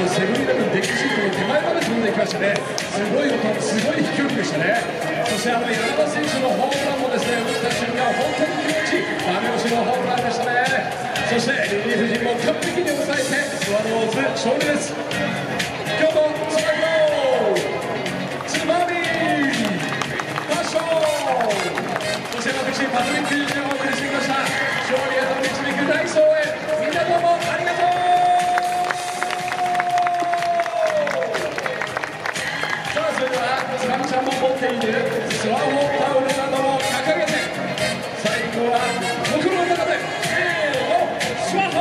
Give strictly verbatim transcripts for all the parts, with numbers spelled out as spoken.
のセブンイレブンデッキシートの手前まで飛んでいきましたね。すごい音、すごい飛距離でしたね。そしてあの山田選手のホームランもですね、打った瞬間本当に気持ちいいダメ押しのホームランでしたね。そしてリリーフ陣も完璧に抑えてスワローズ勝利です。今日もストライクつまみファッション、そして私パトリック・ユージがお送りしてきました。勝利へと導く大総へ、みんなどうもありがとう。さあそれではつまみちゃんも持っているスワホタオルなどを掲げて、最後は心の中でせーのスワホ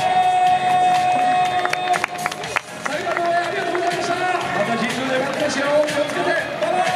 ー。最後までありがとうございました。また神宮で待ってますよ。気をつけて、バイバイ。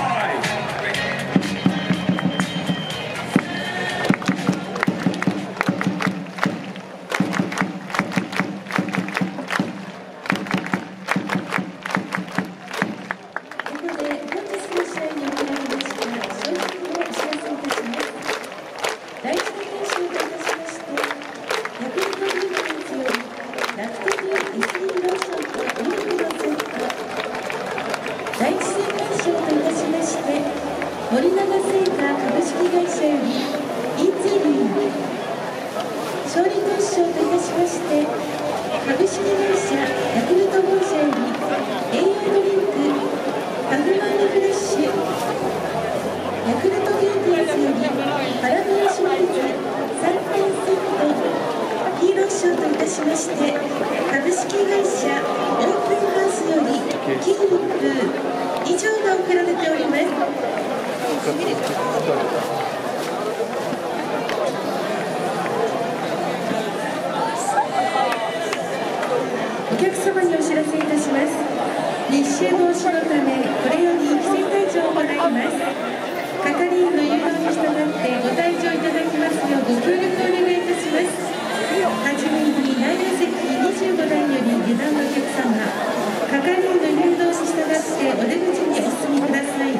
第一戦会賞といたしまして、森永製菓株式会社よりインゼリー、勝利投手賞といたしまして、株式会社ヤクルト本社より栄養ドリンクカフマールフレッシュ、ヤクルトゲーティアーズよりパラミアシリーズさんてんセットヒーロー賞といたしまして、株式会社オープンハウスよりキーリップ以上が贈られております。お客様にお知らせいたします。密集防止のため、これより規制退場を行います。係員の誘導に従ってご退場いただきますようご協力をお願いいたします。はじめに内野席にじゅうごだいより下段のお客様、係員の誘導に従ってお出口にお進みください。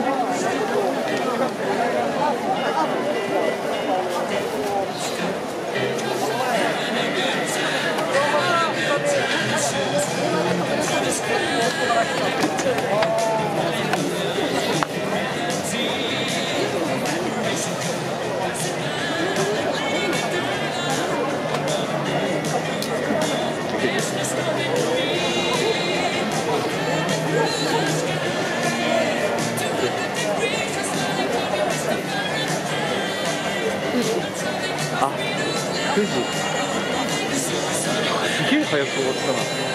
あ、くじ。すげえ早く終わったな。